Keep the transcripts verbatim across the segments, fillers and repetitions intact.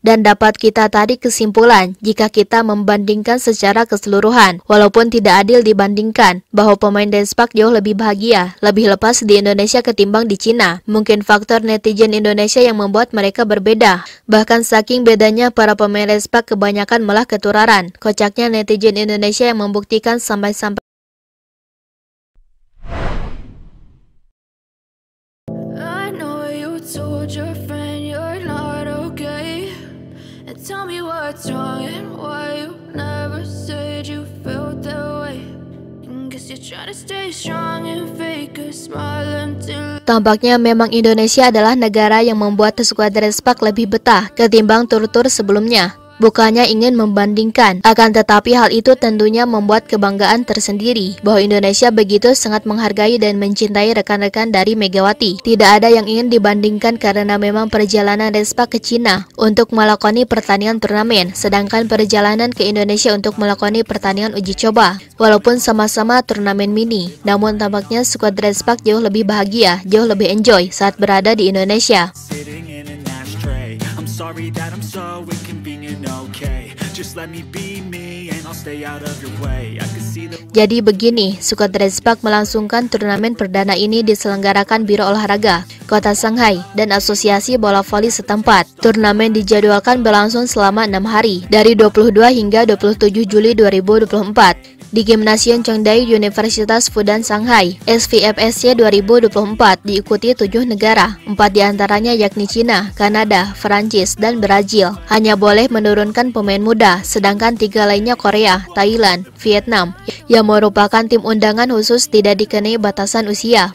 Dan dapat kita tarik kesimpulan jika kita membandingkan secara keseluruhan, walaupun tidak adil dibandingkan, bahwa pemain Denspak jauh lebih bahagia, lebih lepas di Indonesia ketimbang di Cina. Mungkin faktor netizen Indonesia yang membuat mereka berbeda. Bahkan saking bedanya, para pemain Denspak kebanyakan malah ketularan. Kocaknya netizen Indonesia yang membuktikan sampai-sampai tell me what's wrong and why you never said you felt that way. And guess you're trying to stay strong and fake a smile until tampaknya memang Indonesia adalah negara yang membuat skuad Denspak lebih betah ketimbang tur-tur sebelumnya. Bukannya ingin membandingkan, akan tetapi hal itu tentunya membuat kebanggaan tersendiri bahwa Indonesia begitu sangat menghargai dan mencintai rekan-rekan dari Megawati. Tidak ada yang ingin dibandingkan karena memang perjalanan Denspak ke Cina untuk melakoni pertandingan turnamen, sedangkan perjalanan ke Indonesia untuk melakoni pertandingan uji coba. Walaupun sama-sama turnamen mini, namun tampaknya skuad Denspak jauh lebih bahagia, jauh lebih enjoy saat berada di Indonesia. Sorry that I'm so inconvenient, okay. Just let me be me and I'll stay out of your way. I can see the... Jadi begini, skuad Denspak melangsungkan turnamen perdana ini diselenggarakan Biro Olahraga Kota Shanghai dan Asosiasi Bola Voli setempat. Turnamen dijadwalkan berlangsung selama enam hari, dari dua puluh dua hingga dua puluh tujuh Juli dua ribu dua puluh empat. Di Gymnasium Chongdae Universitas Fudan Shanghai, S V F S C dua ribu dua puluh empat diikuti tujuh negara, empat diantaranya yakni Cina, Kanada, Perancis, dan Brazil. Hanya boleh menurunkan pemain muda, sedangkan tiga lainnya Korea, Thailand, Vietnam, yang merupakan tim undangan khusus tidak dikenai batasan usia.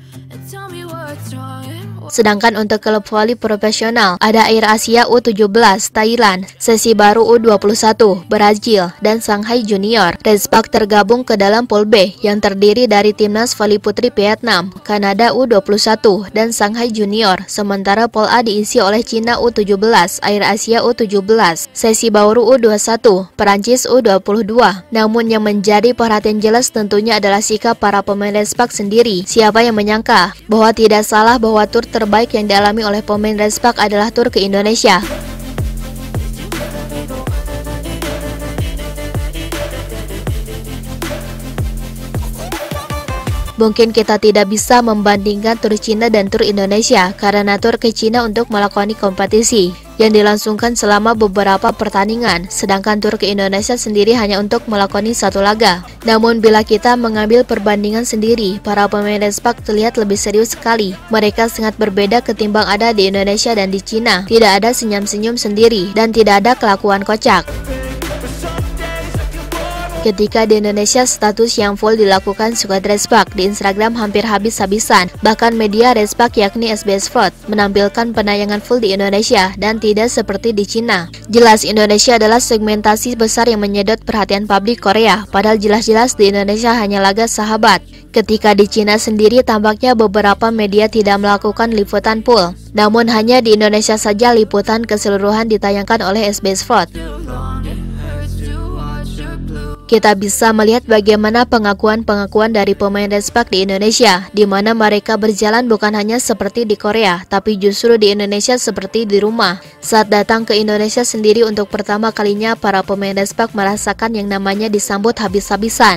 Sedangkan untuk klub voli profesional, ada Air Asia U tujuh belas, Thailand, Sesi Baru U dua puluh satu, Brazil, dan Shanghai Junior. Denspak tergabung ke dalam Pool B yang terdiri dari Timnas Voli Putri Vietnam, Kanada U dua puluh satu, dan Shanghai Junior. Sementara Pool A diisi oleh Cina U tujuh belas, Air Asia U tujuh belas, Sesi Baru U dua puluh satu, Perancis U dua puluh dua. Namun yang menjadi perhatian jelas tentunya adalah sikap para pemain Denspak sendiri. Siapa yang menyangka bahwa tidak salah bahwa tur terbaik yang dialami oleh pemain Denspak adalah tur ke Indonesia. Mungkin kita tidak bisa membandingkan tur Cina dan tur Indonesia karena tur ke Cina untuk melakoni kompetisi yang dilangsungkan selama beberapa pertandingan, sedangkan tur ke Indonesia sendiri hanya untuk melakoni satu laga. Namun bila kita mengambil perbandingan sendiri, para pemain Denspak terlihat lebih serius sekali. Mereka sangat berbeda ketimbang ada di Indonesia dan di Cina. Tidak ada senyum-senyum sendiri dan tidak ada kelakuan kocak. Ketika di Indonesia, status yang full dilakukan skuad Denspak di Instagram hampir habis-habisan. Bahkan media Denspak yakni S B S Sport menampilkan penayangan full di Indonesia dan tidak seperti di Cina. Jelas Indonesia adalah segmentasi besar yang menyedot perhatian publik Korea, padahal jelas-jelas di Indonesia hanya laga sahabat. Ketika di Cina sendiri tampaknya beberapa media tidak melakukan liputan full. Namun hanya di Indonesia saja liputan keseluruhan ditayangkan oleh S B S Sport. Kita bisa melihat bagaimana pengakuan-pengakuan dari pemain Denspak di Indonesia, di mana mereka berjalan bukan hanya seperti di Korea, tapi justru di Indonesia seperti di rumah. Saat datang ke Indonesia sendiri untuk pertama kalinya, para pemain Denspak merasakan yang namanya disambut habis-habisan.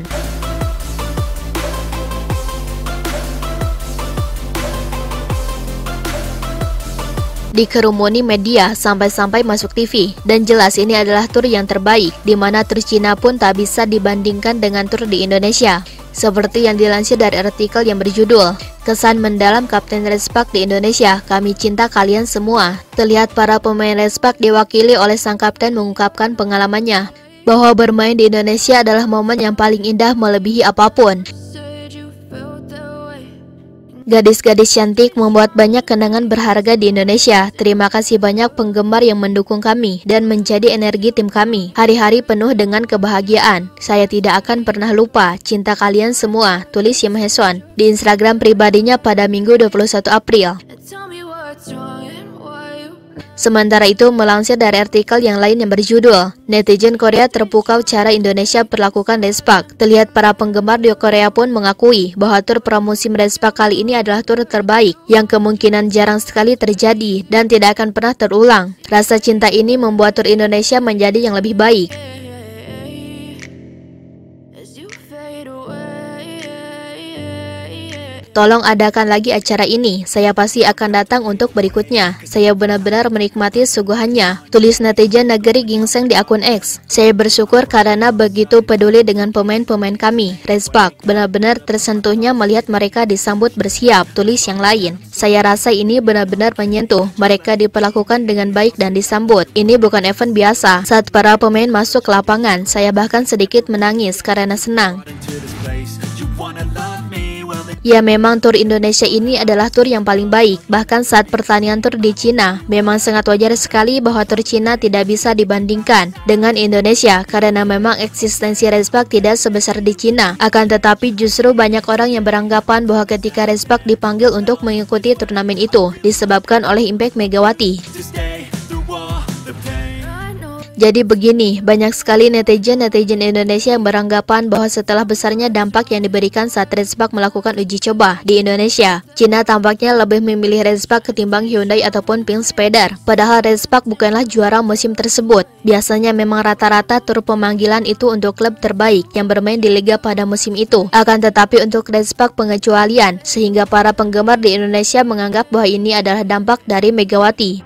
Dikerumuni media sampai-sampai masuk T V, dan jelas ini adalah tur yang terbaik, di mana tur Cina pun tak bisa dibandingkan dengan tur di Indonesia. Seperti yang dilansir dari artikel yang berjudul Kesan Mendalam Kapten Denspak di Indonesia, Kami Cinta Kalian Semua. Terlihat para pemain Denspak diwakili oleh sang kapten mengungkapkan pengalamannya bahwa bermain di Indonesia adalah momen yang paling indah melebihi apapun. Gadis-gadis cantik membuat banyak kenangan berharga di Indonesia. Terima kasih banyak penggemar yang mendukung kami dan menjadi energi tim kami. Hari-hari penuh dengan kebahagiaan. Saya tidak akan pernah lupa cinta kalian semua, tulis Yim Hae-son di Instagram pribadinya pada Minggu dua puluh satu April. Sementara itu, melansir dari artikel yang lain yang berjudul Netizen Korea Terpukau Cara Indonesia Perlakukan Respak, terlihat para penggemar di Korea pun mengakui bahwa tur pramusim Respak kali ini adalah tur terbaik yang kemungkinan jarang sekali terjadi dan tidak akan pernah terulang. Rasa cinta ini membuat tur Indonesia menjadi yang lebih baik. Tolong adakan lagi acara ini, saya pasti akan datang untuk berikutnya. Saya benar-benar menikmati suguhannya, tulis netizen negeri Gingseng di akun X. Saya bersyukur karena begitu peduli dengan pemain-pemain kami. Respak, benar-benar tersentuhnya melihat mereka disambut bersiap, tulis yang lain. Saya rasa ini benar-benar menyentuh, mereka diperlakukan dengan baik dan disambut. Ini bukan event biasa. Saat para pemain masuk ke lapangan, saya bahkan sedikit menangis karena senang. Ya, memang tur Indonesia ini adalah tur yang paling baik. Bahkan saat pertandingan tur di Cina, memang sangat wajar sekali bahwa tur Cina tidak bisa dibandingkan dengan Indonesia karena memang eksistensi Respak tidak sebesar di Cina. Akan tetapi justru banyak orang yang beranggapan bahwa ketika Respak dipanggil untuk mengikuti turnamen itu disebabkan oleh Impact Megawati. Jadi begini, banyak sekali netizen-netizen Indonesia yang beranggapan bahwa setelah besarnya dampak yang diberikan saat Respak melakukan uji coba di Indonesia, Cina tampaknya lebih memilih Respak ketimbang Hyundai ataupun Pink Spider. Padahal Respak bukanlah juara musim tersebut. Biasanya memang rata-rata tur pemanggilan itu untuk klub terbaik yang bermain di liga pada musim itu. Akan tetapi untuk Respak pengecualian, sehingga para penggemar di Indonesia menganggap bahwa ini adalah dampak dari Megawati.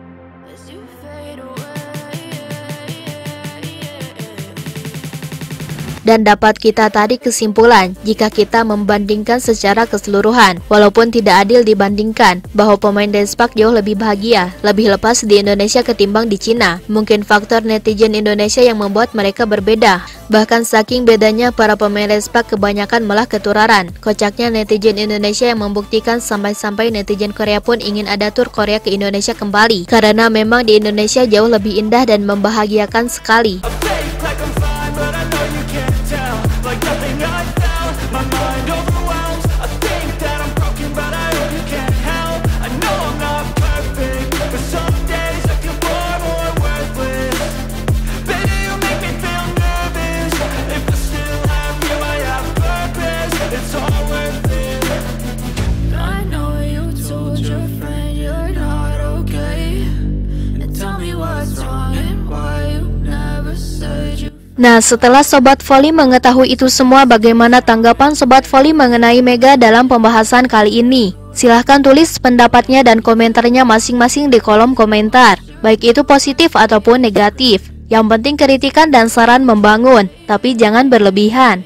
Dan dapat kita tarik kesimpulan, jika kita membandingkan secara keseluruhan, walaupun tidak adil dibandingkan, bahwa pemain Respak jauh lebih bahagia, lebih lepas di Indonesia ketimbang di Cina. Mungkin faktor netizen Indonesia yang membuat mereka berbeda. Bahkan saking bedanya, para pemain Respak kebanyakan malah ketularan. Kocaknya netizen Indonesia yang membuktikan sampai-sampai netizen Korea pun ingin ada tur Korea ke Indonesia kembali. Karena memang di Indonesia jauh lebih indah dan membahagiakan sekali. Nah, setelah Sobat Voli mengetahui itu semua, bagaimana tanggapan Sobat Voli mengenai Mega dalam pembahasan kali ini? Silahkan tulis pendapatnya dan komentarnya masing-masing di kolom komentar, baik itu positif ataupun negatif. Yang penting kritikan dan saran membangun, tapi jangan berlebihan.